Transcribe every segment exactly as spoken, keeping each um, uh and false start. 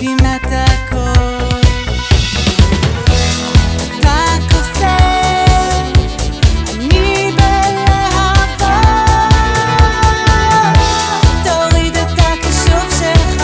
כמעט הכל. אתה קוסם, אני בלהבה. תוריד את הכישוף שלך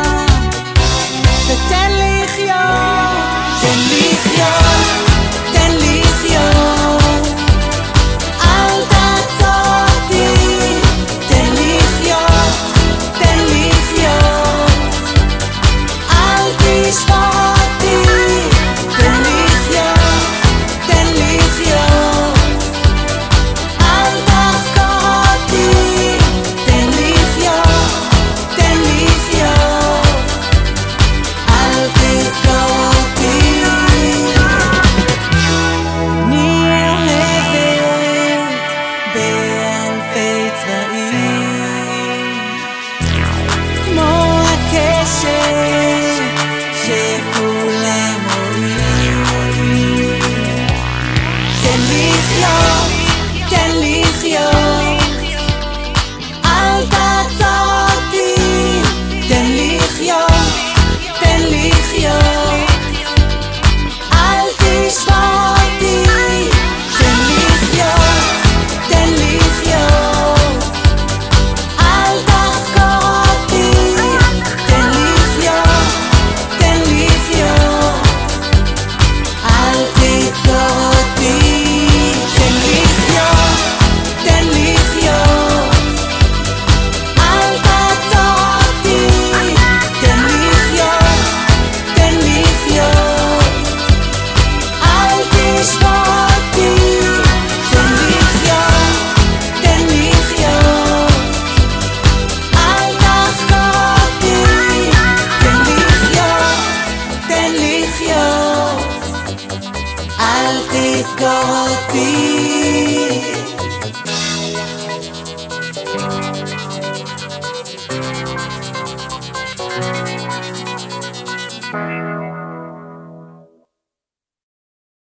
ותן לי לחיות, תן לי לחיות, תן לי לחיות. אל תעצור אותי, תן לי לחיות, תן לי לחיות. אל תשמור אותי, תן לי לחיות, תן לי לחיות. אל תחקור אותי, תן לי לחיות, תן לי לחיות. אל תסגור אותי. אני אוהבת באלפי צבעים, כמו הקשת שכולם רואים. תן לי לחיות, תן לי לחיות. אל תעצור אותי, תן לי לחיות, תן לי לחיות. אל תשמור אותי, תן לי לחיות, תן לי לחיות. אל תחקור אותי, תן לי לחיות, תן לי לחיות. אל תסגור אותי, תן לי לחיות, תן לי לחיות. אל תעצור אותי, תן לי לחיות, תן לי לחיות. אל תשמור אותי, תן לי לחיות, תן לי לחיות. אל תחקור אותי, תן לי לחיות, תן לי לחיות. אל תסגור אותי.